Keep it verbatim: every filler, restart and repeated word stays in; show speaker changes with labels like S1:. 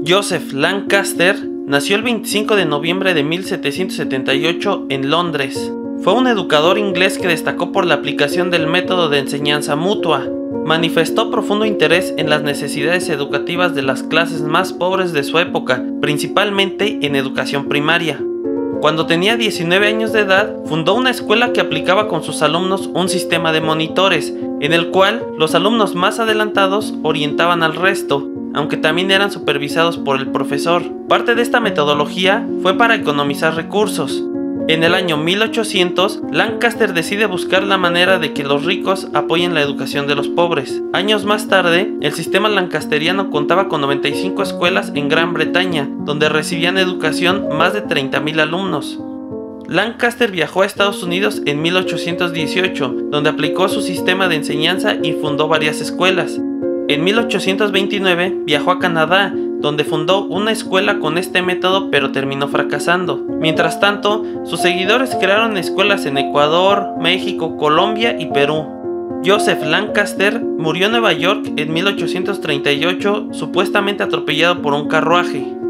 S1: Joseph Lancaster nació el veinticinco de noviembre de mil setecientos setenta y ocho en Londres. Fue un educador inglés que destacó por la aplicación del método de enseñanza mutua. Manifestó profundo interés en las necesidades educativas de las clases más pobres de su época, principalmente en educación primaria. Cuando tenía diecinueve años de edad, fundó una escuela que aplicaba con sus alumnos un sistema de monitores, en el cual los alumnos más adelantados orientaban al resto, aunque también eran supervisados por el profesor. Parte de esta metodología fue para economizar recursos. En el año mil ochocientos, Lancaster decide buscar la manera de que los ricos apoyen la educación de los pobres. Años más tarde, el sistema lancasteriano contaba con noventa y cinco escuelas en Gran Bretaña, donde recibían educación más de treinta mil alumnos. Lancaster viajó a Estados Unidos en mil ochocientos dieciocho, donde aplicó su sistema de enseñanza y fundó varias escuelas. En mil ochocientos veintinueve viajó a Canadá, donde fundó una escuela con este método, pero terminó fracasando. Mientras tanto, sus seguidores crearon escuelas en Ecuador, México, Colombia y Perú. Joseph Lancaster murió en Nueva York en mil ochocientos treinta y ocho, supuestamente atropellado por un carruaje.